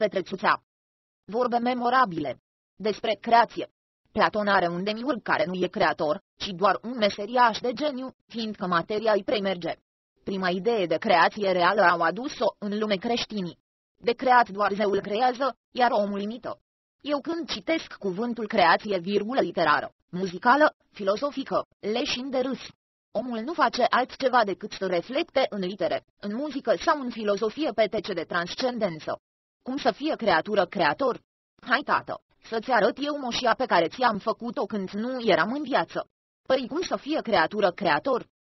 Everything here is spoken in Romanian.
petrețuța. Vorbe memorabile. Despre creație. Platon are un demiurg care nu e creator, ci doar un meseriaș de geniu, fiindcă materia îi premerge. Prima idee de creație reală au adus-o în lume creștinii. De creat doar Zeul creează, iar omul imită. Eu când citesc cuvântul creație, virgulă literară, muzicală, filozofică, leșin de râs. Omul nu face altceva decât să reflecte în litere, în muzică sau în filozofie petece de transcendență. Cum să fie creatură creator? Hai, tată, să-ți arăt eu moșia pe care ți-am făcut-o când nu eram în viață. Păi cum să fie creatură creator?